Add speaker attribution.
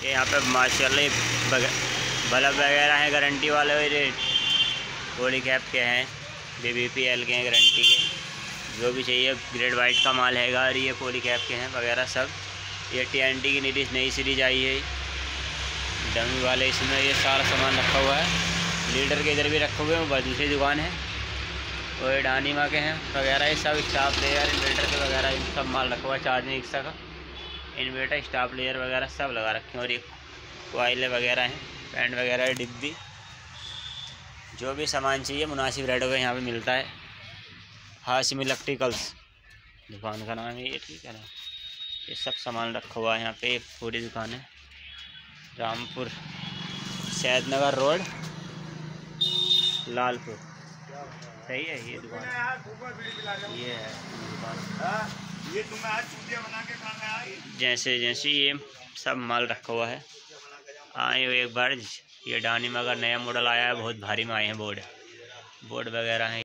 Speaker 1: ये यहाँ पे माशाल्लाह बल्ब वगैरह हैं गारंटी वाले, ये पॉलीकैब के हैं, BBPL के हैं गारंटी के, जो भी चाहिए ग्रेड वाइट का माल हैगा। और ये पॉलीकैब के हैं वगैरह सब। ये TNT की नई सीरीज आई है डमी वाले, इसमें ये सारा सामान रखा हुआ है। लीडर के इधर भी रखे हुए हैं, वो दूसरी दुकान है। और ये डानीमा के हैं वगैरह, ये सब स्टाफ लेयर इन्वर्टर के वगैरह इन सब माल रखा हुआ है। चार्जिंग रिक्शा का इन्वर्टर स्टाफ लेयर वगैरह सब लगा रखे हैं। और ये कोयले वगैरह हैं, पैंट वगैरह डिब्बी, जो भी सामान चाहिए मुनासिब रेटों पे यहाँ पे मिलता है। हाशिम इलेक्ट्रिकल्स दुकान का नाम है ये, ठीक है ना। ये सब सामान रखा हुआ है यहाँ पे। एक पूरी दुकान है, रामपुर सैदनगर रोड लालपुर, सही है ये दुकान। ये है दुकान, जैसे ये सब माल रखा हुआ है। आए एक बार, ये डानीमा का नया मॉडल आया है, बहुत भारी में आए हैं बोर्ड वगैरह हैं।